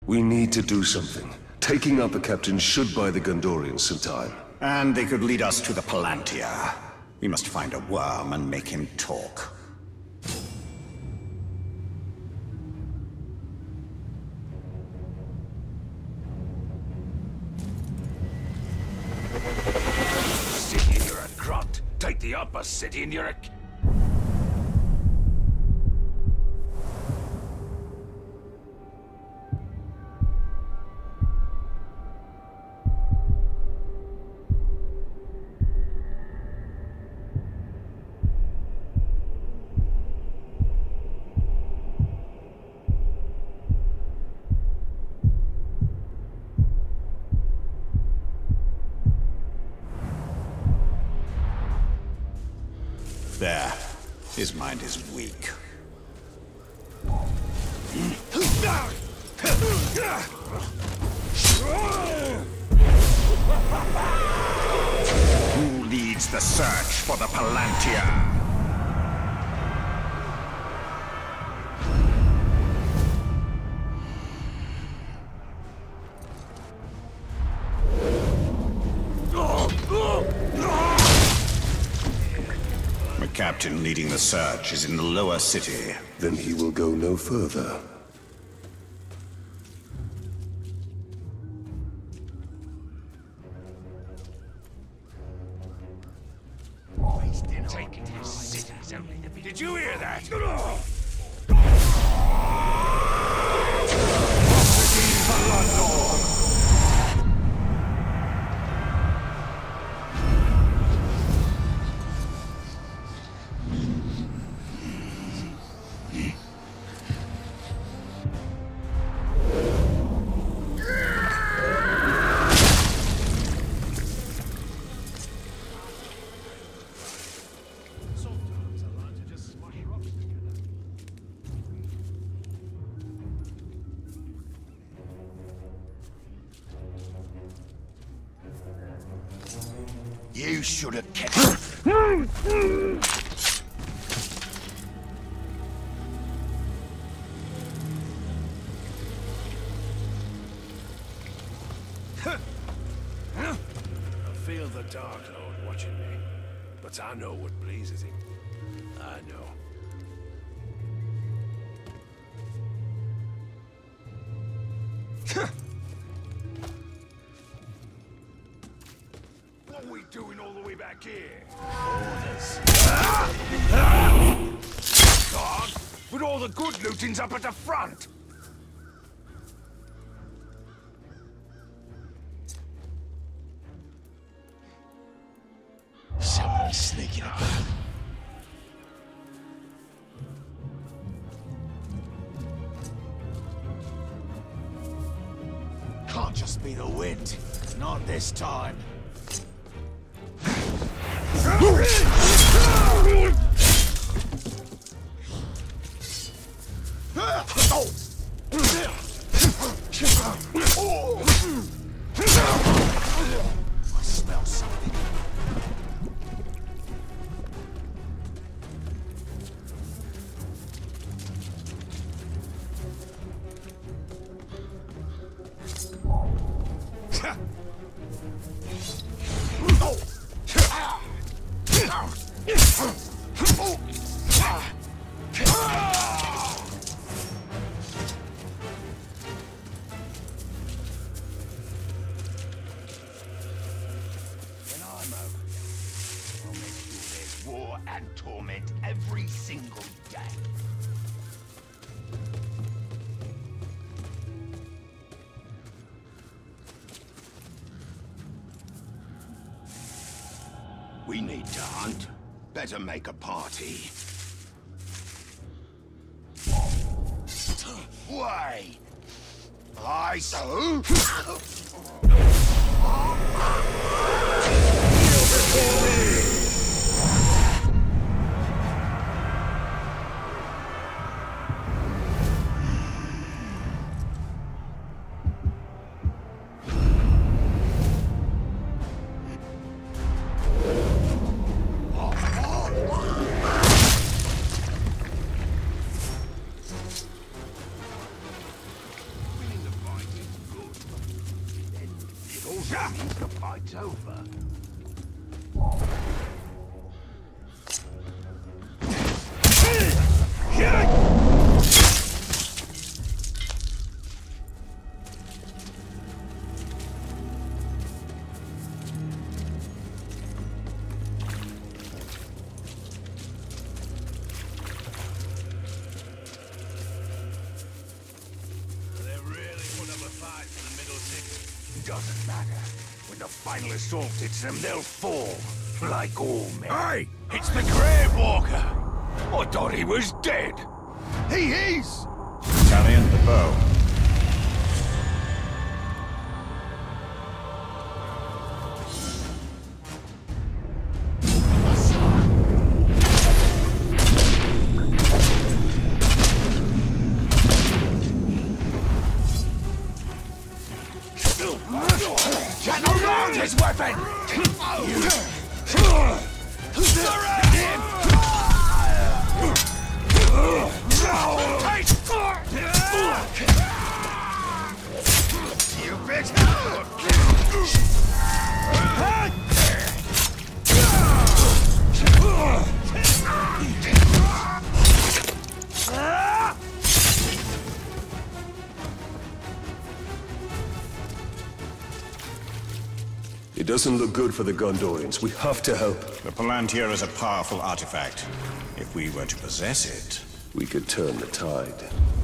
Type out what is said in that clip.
We need to do something. Taking out the captain should buy the Gondorians some time. And they could lead us to the Palantir. We must find a worm and make him talk. City, you're a grunt. Take the upper city and you're a... There. His mind is weak. Who leads the search for the Palantir? The captain leading the search is in the lower city. Then he will go no further. Taking his cities only to be... Did you hear that? You should have kept... I feel the Dark Lord watching me, but I know what pleases him. I know. What are we doing all the way back here? Orders. God, but all the good looting's up at the front. Someone's sneaking about. Can't just be the wind. Not this time. I smell something. And torment every single day. We need to hunt. Better make a party. Why? I so? Winning the fight The fight's over. Doesn't matter. When the final assault hits them, they'll fall. Like all men. Hey! It's the Grave Walker! I thought he was dead. He is! Valiant the bow. Around his weapon! You bitch! It doesn't look good for the Gondorians. We have to help. The Palantir is a powerful artifact. If we were to possess it... We could turn the tide.